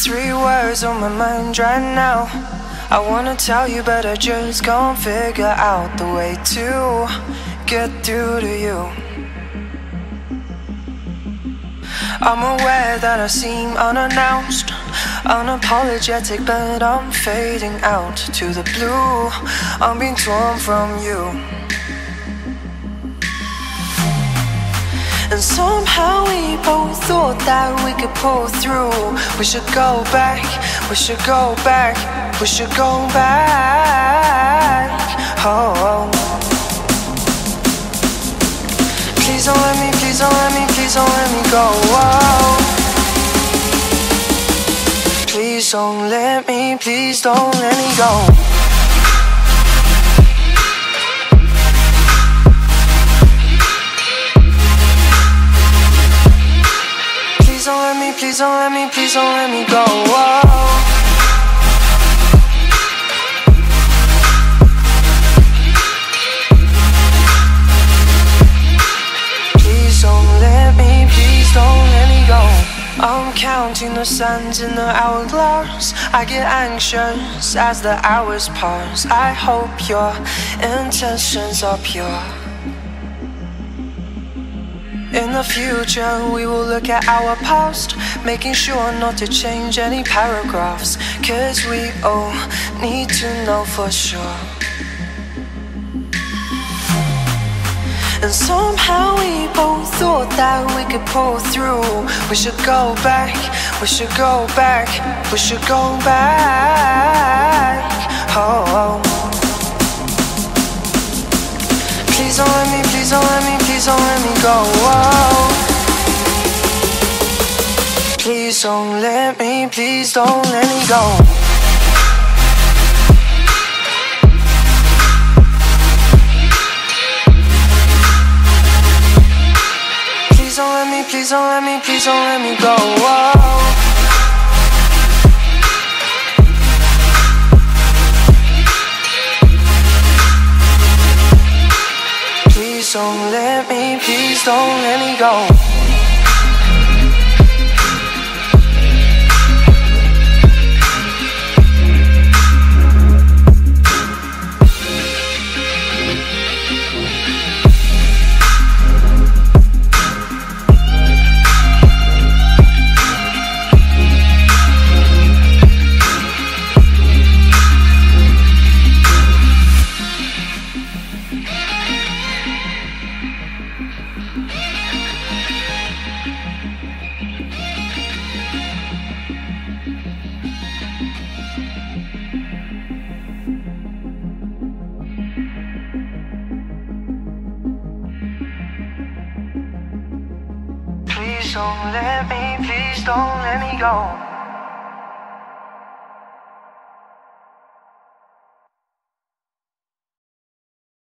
Three words on my mind right now. I wanna tell you, but I just can't figure out the way to get through to you. I'm aware that I seem unannounced, unapologetic, but I'm fading out to the blue. I'm being torn from you. And somehow we both thought that we could pull through. We should go back, we should go back, we should go back. Oh, please don't let me, please don't let me, please don't let me go. Oh, please don't let me, please don't let me go. Please don't let me, please don't let me, please don't let me go. Whoa. Please don't let me, please don't let me go. I'm counting the sands in the hourglass. I get anxious as the hours pass. I hope your intentions are pure. In the future, we will look at our past, making sure not to change any paragraphs, 'cause we all need to know for sure. And somehow we both thought that we could pull through. We should go back, we should go back, we should go back. Oh, please don't let me, please don't let me, please don't let me go. Whoa. Please don't let me, please don't let me go. Please don't let me, please don't let me, please don't let me go. Whoa. Please don't let me, please don't let me go. Please don't let me, please don't let me go.